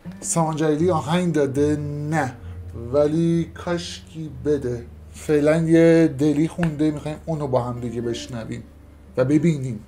سامان جلیلی آهنگ داده؟ نه، ولی کاشکی بده. فعلا یه دلی خونده، میخوایم اونو با هم دیگه بشنویم و ببینیم.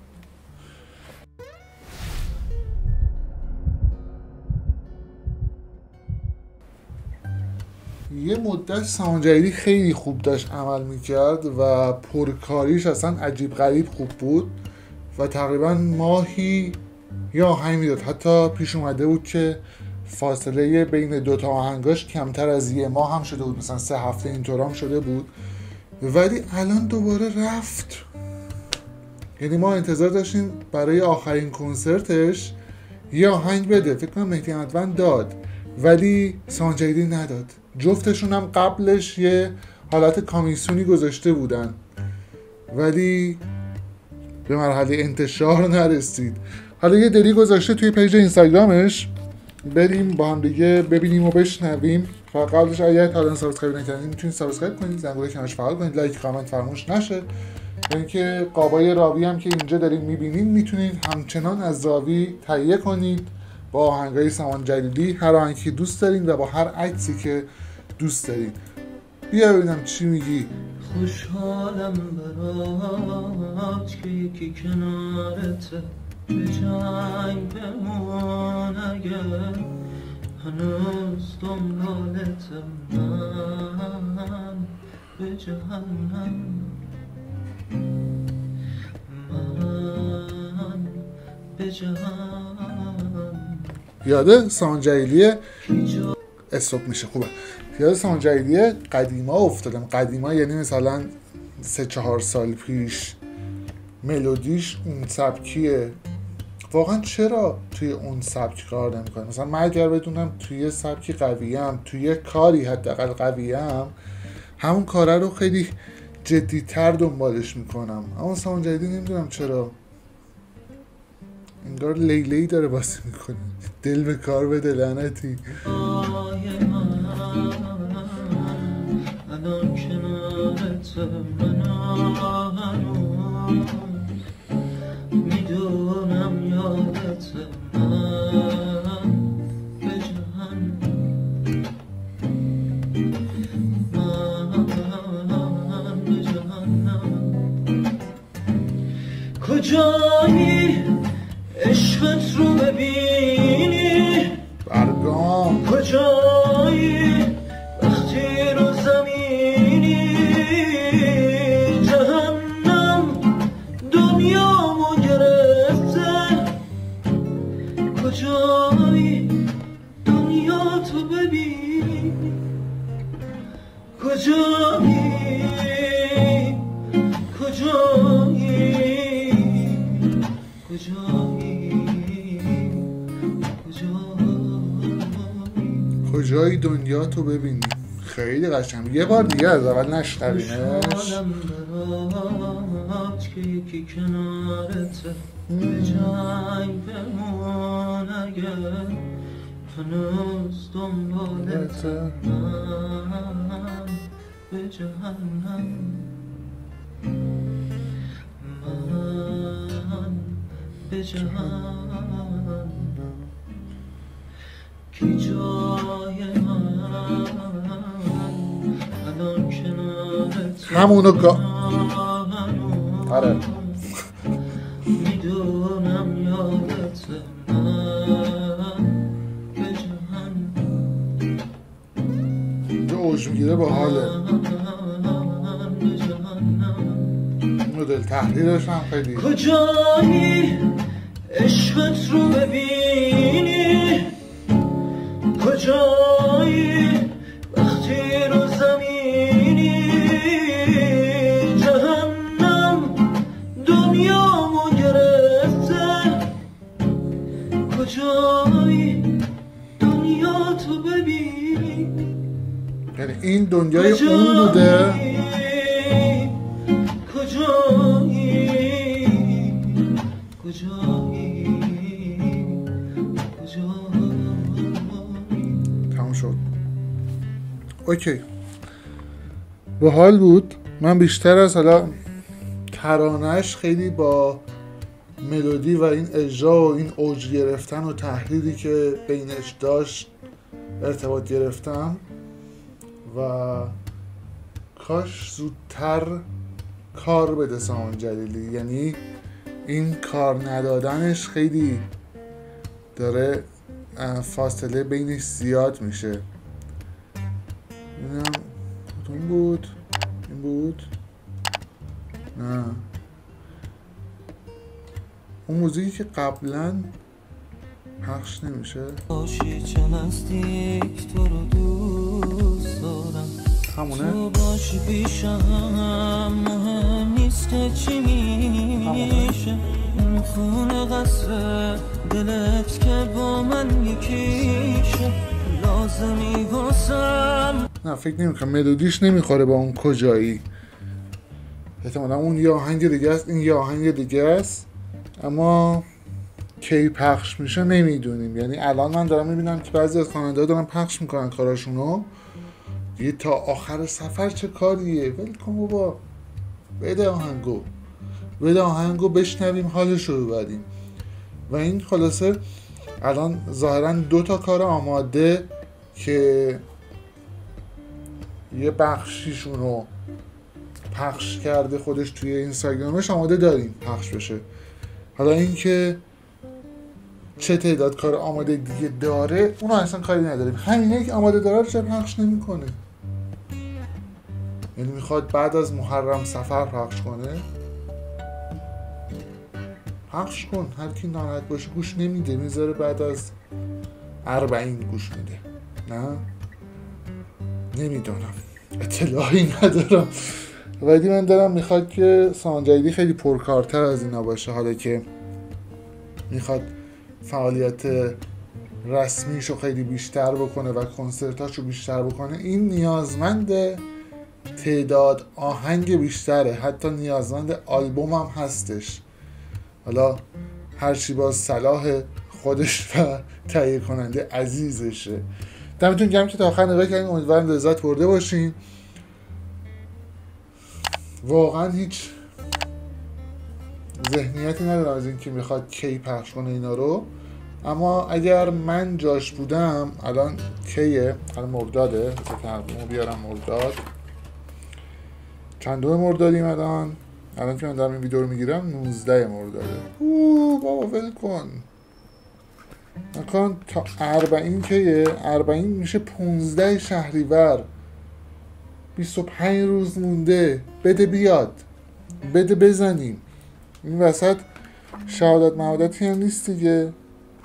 یه مدت سامان جلیلی خیلی خوب داشت عمل میکرد و پرکاریش اصلا عجیب غریب خوب بود و تقریبا ماهی یه آهنگ میداد. حتی پیش اومده بود که فاصله بین دوتا آهنگاش کمتر از یه ماه هم شده بود، مثلا 3 هفته اینطور هم شده بود. ولی الان دوباره رفت. یعنی ما انتظار داشتیم برای آخرین کنسرتش یه آهنگ بده. فکر کنم مهدی احمدوند داد ولی سامان جلیلی نداد. جفتشون هم قبلش یه حالت کامیسیونی گذاشته بودن ولی به مرحله انتشار نرسید. حالا یه دلی گذاشته توی پیج اینستاگرامش، بریم با هم دیگه ببینیم و بشنویم. فقط قبلش اگر تا الان سابسکرایب نکردید میتونید سابسکرایب کنید، زنگوله کنارش فعال کنید، لایک کامنت فراموش نشه. اینکه قابای راوی هم که اینجا دارید میبینید میتونید همچنان از راوی تهیه کنید با آهنگای سامان جلیلی، هر آهنگی که دوست دارید و با هر عکسی که دوست دارید. بیا ببینم چی میگی. خوشحالم برات که یکی کنارته، به جنگ بمون اگر هنوز دنبالتم، من به جهنم، من به جهنم. یاده سامان جلیلی استوب میشه خوبه. یاد سامان جلیلی قدیما افتادم. قدیما یعنی مثلا 3-4 سال پیش. ملودیش اون سبکیه. واقعا چرا توی اون سبک کار نمیکنه؟ مثلا من اگر بدونم توی سبکی قویم، توی کاری حداقل قویم، همون کاره رو خیلی جدی‌تر دنبالش میکنم. اما سامان جلیلی نمیدونم چرا انگار لیلی داره بازی میکنه. دل به کار بده لعنتی. الان کنارت من میدونم یادت، من به جهنم، من به جهنم. کجایی عشقت رو ببینی؟ برگام. کجایی وقتی رو زمینی؟ جهنم دنیامو گرفته. کجایی دنیا تو ببینی؟ کجایی کجایی کجای دنیا تو ببینی؟ خیلی قشنگ. یه بار دیگه از اول نشنوینش. خوشحالم برات که یکی کنارته، به جنگ بمون اگر هنوز دنبالته، من به جهنم، من به جهنم. کی جای من الان کنارت، همونو آره میدونم یادت، من به جهنم. اینجا اوج میگیره با حاله. مدل تحلیلش هم خیلی. کجایی عشقت رو ببینی؟ کجایی وقتی رو زمینی؟ جهنم دنیامو گرفته. کجایی دنیا تو ببینی؟ یعنی این دنیای اون بوده. کجایی کجایی تموم شد. اوکی، باحال بود. من بیشتر از حالا ترانه‌اش خیلی با ملودی و این اجرا و این اوج گرفتن و تحلیلی که بینش داشت ارتباط گرفتم و کاش زودتر کار بده سامان جلیلی. یعنی این کار ندادنش خیلی داره فاصله بینش زیاد میشه. اینم کدوم بود؟ این بود؟ نه، اون موزیکی که قبلا پخش نمیشه. باشی چه نزدیک تو رو دوست دارم، همونه؟ تو باشی پیشم مهم نیست که چی میشه. اون خونه قصر دلت که با من یکیشه، لازمی واسم. نه فکر نمیکنم، ملودیش نمیخوره با اون کجایی. احتمالا اون یه آهنگ دیگه است، این یه آهنگ دیگه است، اما کی پخش میشه نمیدونیم. یعنی الان من دارم میبینم که بعضی از خواننده‌ها دارن پخش میکنن کاراشونو دیگه. تا آخر سفر چه کاریه؟ ول کن بابا، بده آهنگو بشنویم، حالشو ببریم. و این خلاصه الان ظاهرا 2 تا کار آماده که یه بخشیشونو پخش کرده خودش توی اینستاگرامش، آماده داریم پخش بشه. حالا اینکه چه تعداد کار آماده دیگه داره اونو اصلا کاری نداریم. همینه که آماده داره رو چرا پخش نمیکنه؟ یعنی میخواد بعد از محرم سفر پخش کنه؟ پخش کن، هر کی ناراحت باشه گوش نمیده، میذاره بعد از 40 گوش میده. نه نمیدونم، اطلاعی ندارم، ولی من دارم میخواد که سامان جلیلی خیلی پرکارتر از اینا باشه. حالا که میخواد فعالیت رسمیشو خیلی بیشتر بکنه و کنسرتاشو بیشتر بکنه، این نیازمند تعداد آهنگ بیشتره، حتی نیازمند آلبوم هم هستش. حالا هرچی باز صلاح خودش و تهیه کننده عزیزشه. دمتون گرم که تا آخر نگاه کردین، امیدوارم لذت برده باشین. واقعا هیچ ذهنیتی ندارم از این که میخواد کی پخش کنه اینا رو، اما اگر من جاش بودم الان کیه؟ الان مرداده، تقویمو بیارم. مرداد چندم مردادیم الان که من دارم این ویدیو رو میگیرم 19 مرداده. بابا ول کن نکن. تا 40 کیه؟ 40 میشه 15 شهریور، 25 روز مونده. بده بیاد، بده بزنیم. این وسط شهادت معادتی هم نیست دیگه،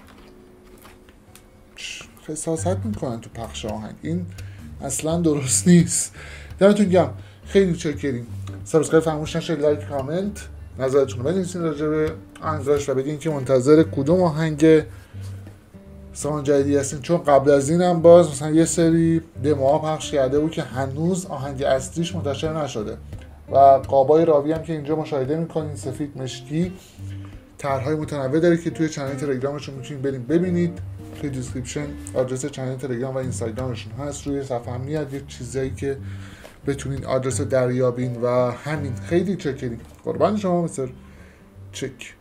خساست میکنن تو پخش آهنگ، این اصلا درست نیست. دمتون گرم، خیلی چاکریم. سابسکرایب فراموش نشه، لایک، کامنت، نظرتون رو بنویسین راجع به آهنگاش و بگین که منتظر کدوم آهنگ سامان جلیلی هستین، چون قبل از اینم باز مثلا یه سری دموها پخش کرده بود که هنوز آهنگ اصلیش منتشر نشده. و قابای راوی هم که اینجا مشاهده میکنین سفید مشکی طرح‌های متنوع داره که توی چنل تلگرامشون میتونید بریم ببینید. توی دیسکریپشن آدرس چنل تلگرام و اینستاگرامشون هست، روی صفحه هم میاد یه چیزایی که بتونین آدرس رو دریابین. و همین، خیلی چکریم. قربان شما مستر چک.